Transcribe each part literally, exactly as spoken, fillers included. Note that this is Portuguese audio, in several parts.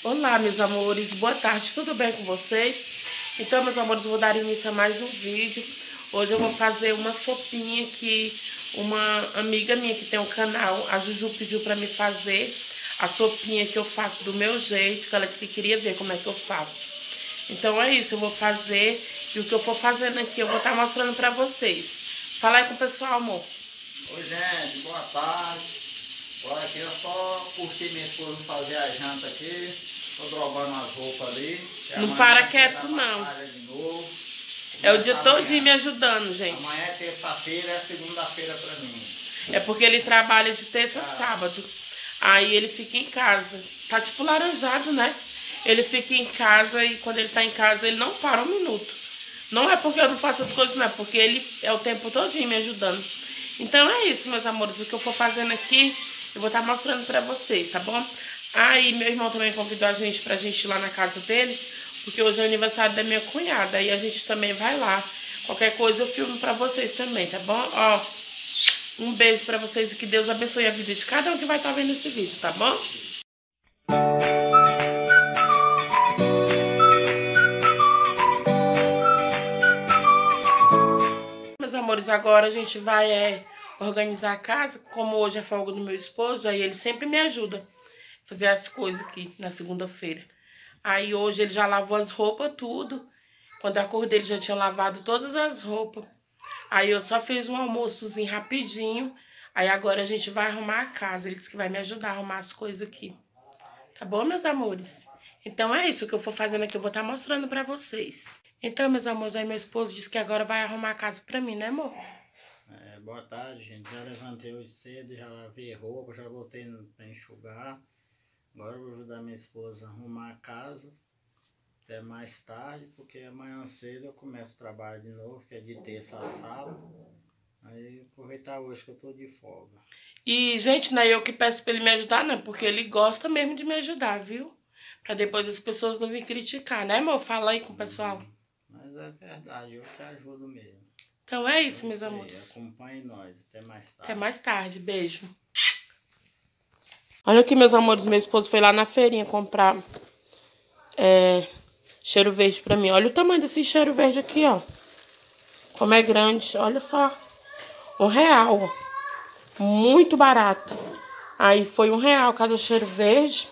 Olá, meus amores, boa tarde, tudo bem com vocês? Então, meus amores, eu vou dar início a mais um vídeo. Hoje eu vou fazer uma sopinha que uma amiga minha que tem um canal, a Juju, pediu pra me fazer a sopinha que eu faço do meu jeito, que ela disse que queria ver como é que eu faço. Então é isso, eu vou fazer, e o que eu for fazendo aqui eu vou estar mostrando pra vocês. Fala aí com o pessoal, amor. Oi, gente, boa tarde. Agora aqui eu só curti minha esposa fazer a janta aqui. Tô dobrando as roupas ali. Não para quieto, não. De novo. É o dia todinho me ajudando, gente. Amanhã é terça-feira, é segunda-feira pra mim. É porque ele trabalha de terça a sábado. Aí ele fica em casa. Tá tipo laranjado, né? Ele fica em casa e quando ele tá em casa ele não para um minuto. Não é porque eu não faço as coisas, não. É porque ele é o tempo todinho me ajudando. Então é isso, meus amores. O que eu for fazendo aqui, eu vou estar mostrando pra vocês, tá bom? Aí meu irmão também convidou a gente pra gente ir lá na casa dele, porque hoje é o aniversário da minha cunhada. Aí a gente também vai lá. Qualquer coisa eu filmo pra vocês também, tá bom? Ó, um beijo pra vocês e que Deus abençoe a vida de cada um que vai estar vendo esse vídeo, tá bom? Meus amores, agora a gente vai é, organizar a casa. Como hoje é folga do meu esposo, aí ele sempre me ajuda a fazer as coisas aqui na segunda-feira. Aí hoje ele já lavou as roupas, tudo. Quando eu acordei, ele já tinha lavado todas as roupas. Aí eu só fiz um almoçozinho rapidinho. Aí agora a gente vai arrumar a casa. Ele disse que vai me ajudar a arrumar as coisas aqui. Tá bom, meus amores? Então é isso que eu for fazendo aqui, eu vou estar mostrando pra vocês. Então, meus amores, aí meu esposo disse que agora vai arrumar a casa pra mim, né, amor? É, boa tarde, gente. Já levantei hoje cedo, já lavei roupa, já botei pra enxugar. Agora eu vou ajudar minha esposa a arrumar a casa até mais tarde, porque amanhã cedo eu começo o trabalho de novo, que é de terça a sábado. Aí aproveitar hoje que eu tô de folga. E, gente, não é eu que peço pra ele me ajudar, não, porque ele gosta mesmo de me ajudar, viu? Pra depois as pessoas não virem criticar, né, amor? Fala aí com o pessoal. Mas é verdade, eu que ajudo mesmo. Então é isso, Eu meus sei, amores. Acompanhe nós, até mais tarde. Até mais tarde, beijo. Olha aqui, meus amores, meu esposo foi lá na feirinha comprar é, cheiro verde pra mim. Olha o tamanho desse cheiro verde aqui, ó. Como é grande, olha só. Um real, ó. Muito barato. Aí foi um real cada cheiro verde.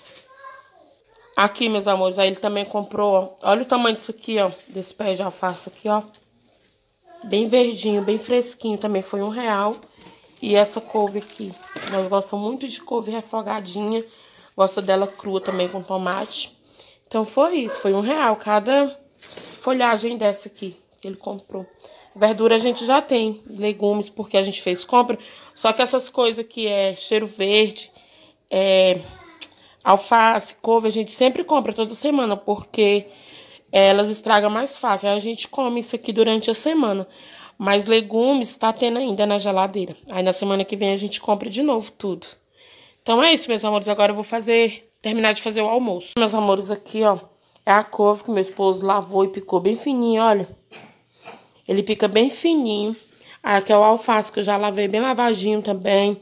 Aqui, meus amores, aí ele também comprou, ó. Olha o tamanho disso aqui, ó. Desse pé de alface aqui, ó. Bem verdinho, bem fresquinho. Também foi um real. E essa couve aqui. Nós gostamos muito de couve refogadinha. Gosta dela crua também com tomate. Então foi isso. Foi um real cada folhagem dessa aqui que ele comprou. Verdura a gente já tem. Legumes, porque a gente fez compra. Só que essas coisas que é cheiro verde, é, alface, couve, a gente sempre compra toda semana. Porque elas estragam mais fácil. Aí a gente come isso aqui durante a semana. Mas legumes tá tendo ainda na geladeira. Aí na semana que vem a gente compra de novo tudo. Então é isso, meus amores. Agora eu vou fazer, terminar de fazer o almoço. Meus amores, aqui, ó, é a couve que meu esposo lavou e picou bem fininho, olha. Ele pica bem fininho. Aí aqui é o alface que eu já lavei bem lavadinho também.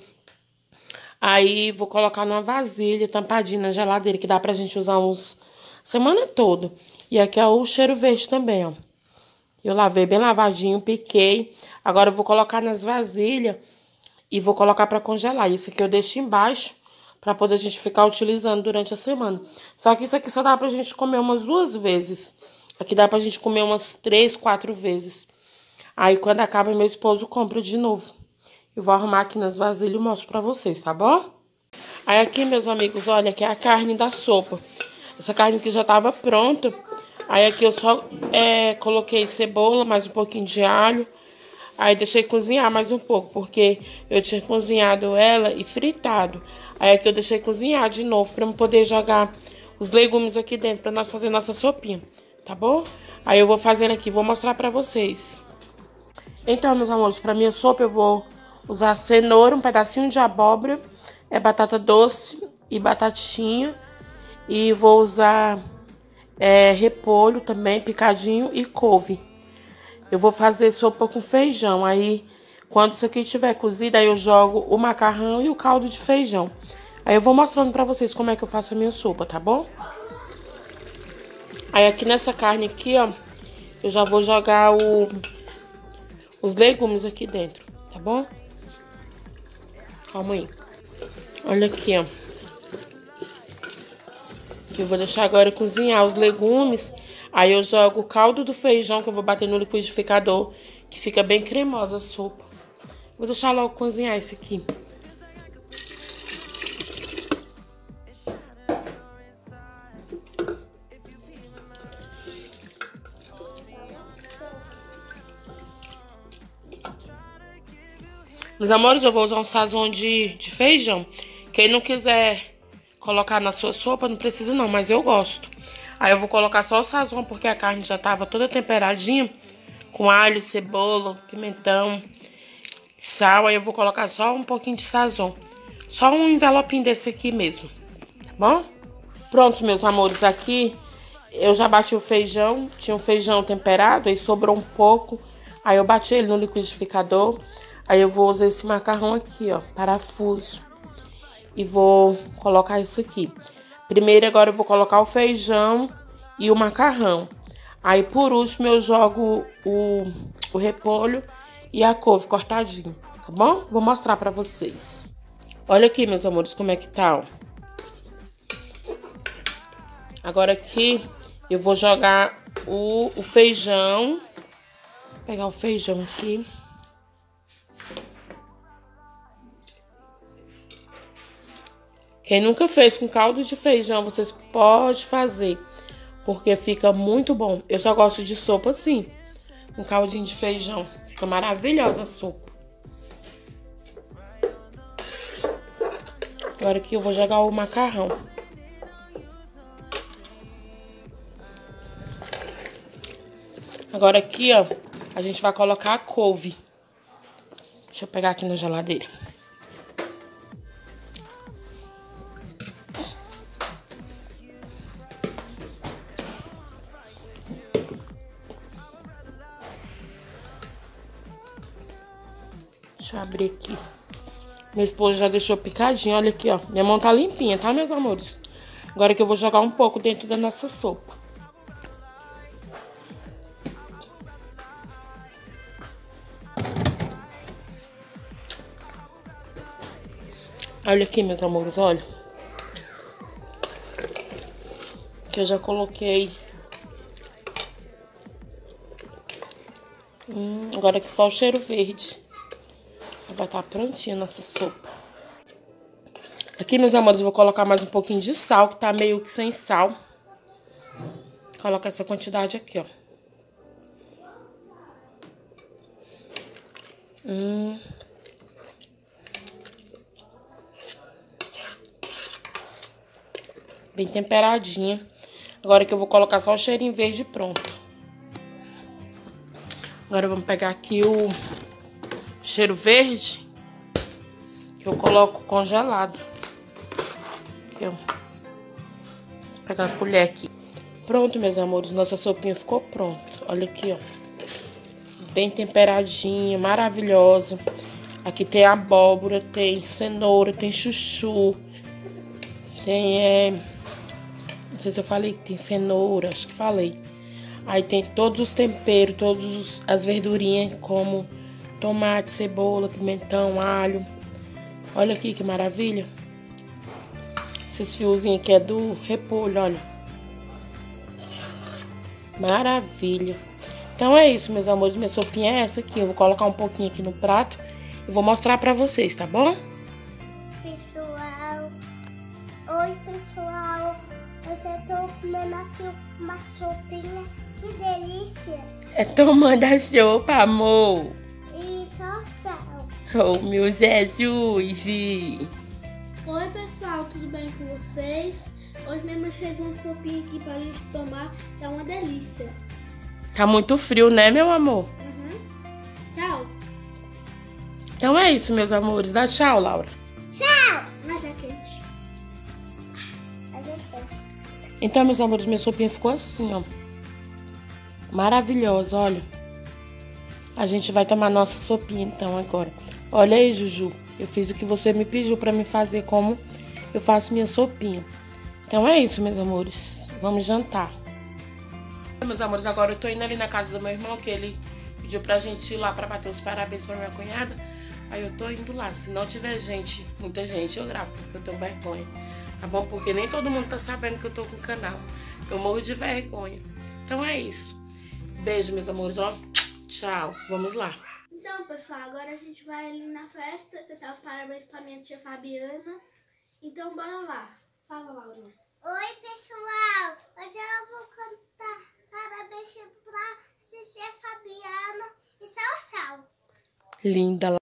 Aí vou colocar numa vasilha tampadinha na geladeira, que dá pra gente usar uns semana toda. E aqui é o cheiro verde também, ó. Eu lavei bem lavadinho, piquei. Agora eu vou colocar nas vasilhas e vou colocar pra congelar. Isso aqui eu deixo embaixo pra poder a gente ficar utilizando durante a semana. Só que isso aqui só dá pra gente comer umas duas vezes. Aqui dá pra gente comer umas três, quatro vezes. Aí quando acaba, meu esposo compra de novo. Eu vou arrumar aqui nas vasilhas e mostro pra vocês, tá bom? Aí aqui, meus amigos, olha, aqui é a carne da sopa. Essa carne aqui já tava pronta. Aí aqui eu só é, coloquei cebola, mais um pouquinho de alho. Aí deixei cozinhar mais um pouco, porque eu tinha cozinhado ela e fritado. Aí aqui eu deixei cozinhar de novo, pra eu poder jogar os legumes aqui dentro, pra nós fazer nossa sopinha, tá bom? Aí eu vou fazendo aqui, vou mostrar pra vocês. Então, meus amores, pra minha sopa eu vou usar cenoura, um pedacinho de abóbora, é batata doce e batatinha. E vou usar é, repolho também, picadinho, e couve. Eu vou fazer sopa com feijão. Aí, quando isso aqui estiver cozido, aí eu jogo o macarrão e o caldo de feijão. Aí eu vou mostrando pra vocês como é que eu faço a minha sopa, tá bom? Aí aqui nessa carne aqui, ó, eu já vou jogar o, os legumes aqui dentro, tá bom? Calma aí. Olha aqui, ó. Eu vou deixar agora cozinhar os legumes. Aí eu jogo o caldo do feijão que eu vou bater no liquidificador, que fica bem cremosa a sopa. Vou deixar logo cozinhar esse aqui. Meus amores, eu vou usar um sazon de, de feijão. Quem não quiser colocar na sua sopa, não precisa não, mas eu gosto. Aí eu vou colocar só o sazon, porque a carne já tava toda temperadinha, com alho, cebola, pimentão, sal. Aí eu vou colocar só um pouquinho de sazon. Só um envelopinho desse aqui mesmo, tá bom? Pronto, meus amores, aqui eu já bati o feijão. Tinha um feijão temperado, aí sobrou um pouco. Aí eu bati ele no liquidificador. Aí eu vou usar esse macarrão aqui, ó, parafuso. E vou colocar isso aqui. Primeiro, agora eu vou colocar o feijão e o macarrão. Aí, por último, eu jogo o, o repolho e a couve cortadinho, tá bom? Vou mostrar pra vocês. Olha aqui, meus amores, como é que tá, ó. Agora aqui, eu vou jogar o, o feijão. Vou pegar o feijão aqui. Quem nunca fez com caldo de feijão, vocês podem fazer, porque fica muito bom. Eu só gosto de sopa assim, com caldinho de feijão. Fica maravilhosa a sopa. Agora aqui eu vou jogar o macarrão. Agora aqui, ó, a gente vai colocar a couve. Deixa eu pegar aqui na geladeira. Deixa eu abrir aqui. Minha esposa já deixou picadinho. Olha aqui, ó. Minha mão tá limpinha, tá, meus amores? Agora que eu vou jogar um pouco dentro da nossa sopa. Olha aqui, meus amores, olha. Que eu já coloquei. Hum, agora aqui só o cheiro verde. Vai estar prontinha a nossa sopa. Aqui, meus amores, eu vou colocar mais um pouquinho de sal, que tá meio que sem sal. Coloca essa quantidade aqui, ó. Hum. Bem temperadinha. Agora que eu vou colocar só o cheirinho verde pronto. Agora vamos pegar aqui o cheiro verde, que eu coloco congelado. Aqui, ó. Vou pegar a colher aqui. Pronto, meus amores, nossa sopinha ficou pronta. Olha aqui, ó. Bem temperadinha, maravilhosa. Aqui tem abóbora, tem cenoura, tem chuchu. Tem, é... não sei se eu falei que tem cenoura, acho que falei. Aí tem todos os temperos, todas as verdurinhas, como tomate, cebola, pimentão, alho. Olha aqui que maravilha. Esses fiozinhos aqui é do repolho, olha. Maravilha. Então é isso, meus amores. Minha sopinha é essa aqui. Eu vou colocar um pouquinho aqui no prato e vou mostrar pra vocês, tá bom? Pessoal. Oi, pessoal. Hoje eu tô comendo aqui uma sopinha. Que delícia. É tomando a sopa, amor. E só sal. Oh, meu Jesus. Oi, pessoal. Tudo bem com vocês? Hoje minha mãe fez uma sopinha aqui pra gente tomar. É uma delícia. Tá muito frio, né, meu amor? Uhum. Tchau. Então é isso, meus amores. Dá tchau, Laura. Tchau. Mas é quente. Mas é quente. Então, meus amores, minha sopinha ficou assim, ó. Maravilhosa, olha. A gente vai tomar nossa sopinha, então, agora. Olha aí, Juju. Eu fiz o que você me pediu pra me fazer, como eu faço minha sopinha. Então é isso, meus amores. Vamos jantar. Meus amores, agora eu tô indo ali na casa do meu irmão, que ele pediu pra gente ir lá pra bater os parabéns pra minha cunhada. Aí eu tô indo lá. Se não tiver gente, muita gente, eu gravo, porque eu tenho vergonha. Tá bom? Porque nem todo mundo tá sabendo que eu tô com o canal. Eu morro de vergonha. Então é isso. Beijo, meus amores, ó. Tchau. Vamos lá. Então, pessoal, agora a gente vai ali na festa, cantar os parabéns pra minha tia Fabiana. Então, bora lá. Fala, Laurinha. Oi, pessoal. Hoje eu vou cantar parabéns pra tia Fabiana e Sal-Sal. Linda.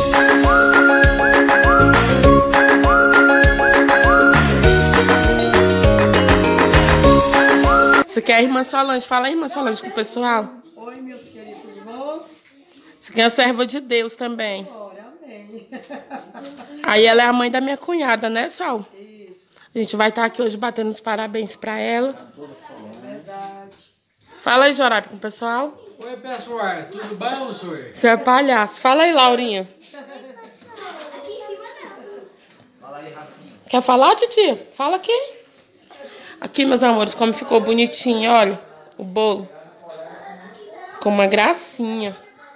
Você quer a irmã Solange? Fala aí, irmã Solange, com o pessoal. Oi, meus queridos, tudo bom? Você quer a serva de Deus também. Glória, amém. Aí ela é a mãe da minha cunhada, né, Sal? Isso. A gente vai estar aqui hoje batendo os parabéns pra ela. É verdade. Fala aí, Jorabe, com o pessoal. Oi, pessoal, tudo bom, senhor? Você é palhaço. Fala aí, Laurinha. Aqui em cima não. Fala aí, Rafinha. Quer falar, titia? Fala aqui. Aqui, meus amores, como ficou bonitinho, olha, o bolo. Ficou uma gracinha.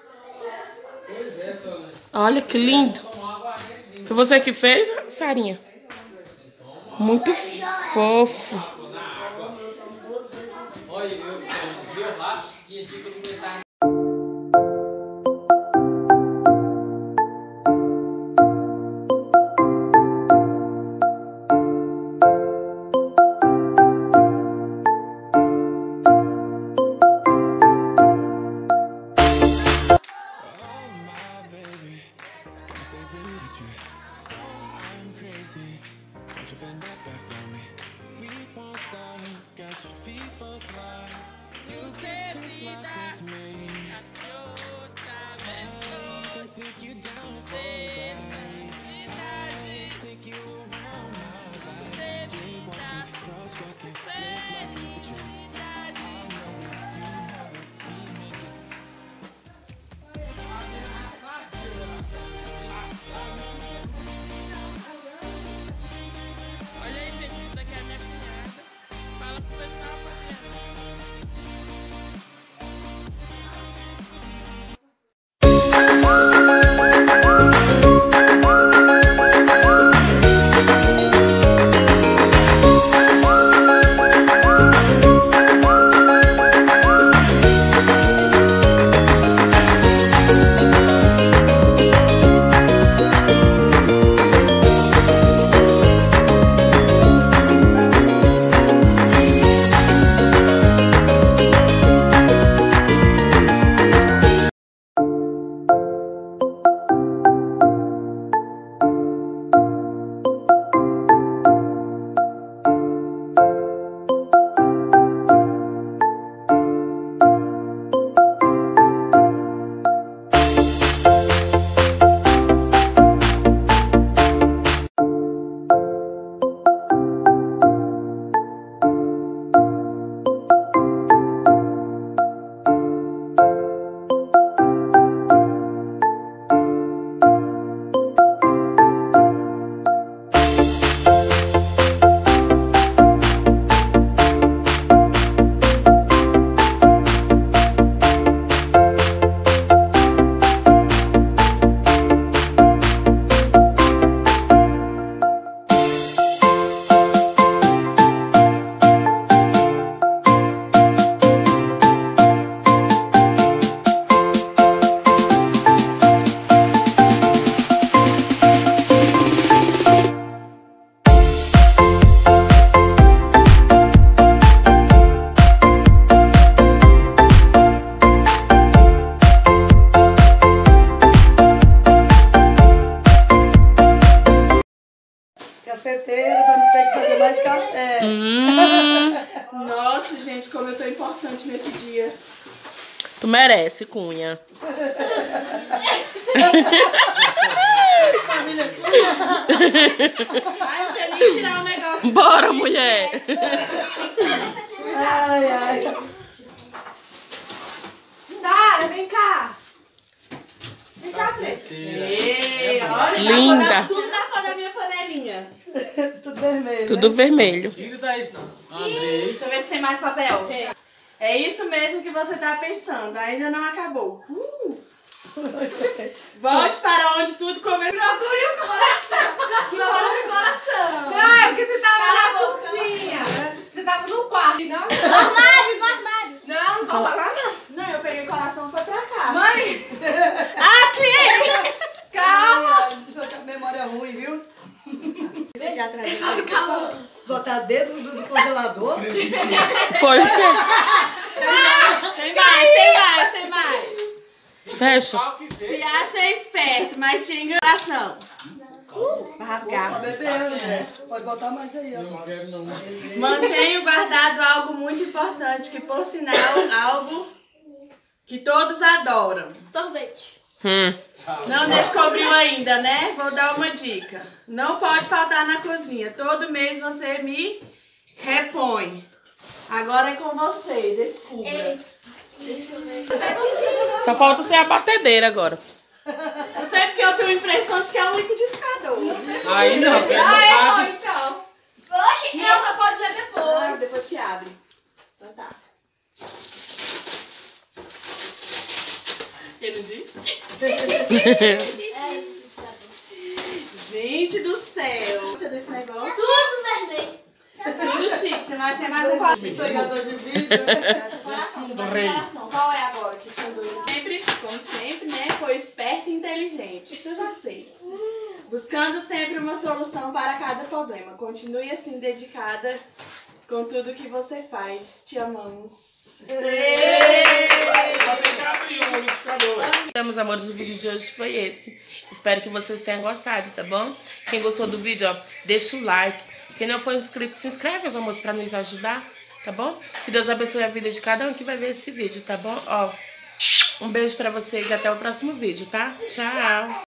Olha que lindo. Foi você que fez, Sarinha? Muito fofo. Olha, eu vi o lápis, tinha dia que eu não aguentava. Olha aí, gente, isso daqui é a minha cunhada. Fala pro pessoal, Cafeteira pra não ter que fazer mais café. Hum. Nossa, gente, como eu tô importante nesse dia. Tu merece, cunha. Família. Ai, você nem tirar o negócio. Bora, mulher. Ai, ai. Sara, vem cá. Vem cá, Fred. Olha, Linda. já tudo da cor da minha panelinha. Tudo vermelho. Tudo né? vermelho. Diga tá isso não. Andrei. Deixa eu ver se tem mais papel. É isso mesmo que você tá pensando. Ainda não acabou. Uh. Volte para onde tudo começou. Procure o coração. Procure o coração. Não, é porque você tava na cozinha. Você tava no quarto, não? No armário, no armário. Não, não pode falar não. Não, eu peguei o coração e foi pra cá. Mãe! Aqui! Calma! Ai, memória ruim, viu? Isso aqui atrás. Calma. Botar dentro do, do congelador. Foi o quê? Tem mais, tem mais, tem mais. Fecha. Se acha esperto, mas tinha coração. Vai Tá rasgar. bebendo, né? Pode botar mais aí, ó. Não quero não. Mantenho guardado algo muito importante, que por sinal, algo que todos adoram. Sorvete. Hum. Não descobriu ainda, né? Vou dar uma dica. Não pode faltar na cozinha. Todo mês você me repõe. Agora é com você, descubra. Só falta ser a batedeira agora. Não sei porque eu tenho a impressão de que é um liquidificador. Não sei se Aí não, quero Ah, é botar. bom, então. Oxe, Não, só pode ler Ah, depois. depois que abre. Então tá. Ele não disse? Gente do céu. Você desse negócio? tudo vermelho. Tudo chique, nós temos mais um quadro. Historiador de vídeo, né? Coração, Do rei. coração. Qual é agora que tinha dúvida? Sempre, como sempre, né? Foi esperto e inteligente. Isso eu já sei. Buscando sempre uma solução para cada problema. Continue assim, dedicada com tudo que você faz. Te amamos. Só tem que abrir o liquidificador, velho. Meus amores, o vídeo de hoje foi esse. Espero que vocês tenham gostado, tá bom? Quem gostou do vídeo, ó, deixa o like. Quem não for inscrito, se inscreve, meus amores, pra nos ajudar, tá bom? Que Deus abençoe a vida de cada um que vai ver esse vídeo, tá bom? Ó, um beijo pra vocês e até o próximo vídeo, tá? Tchau!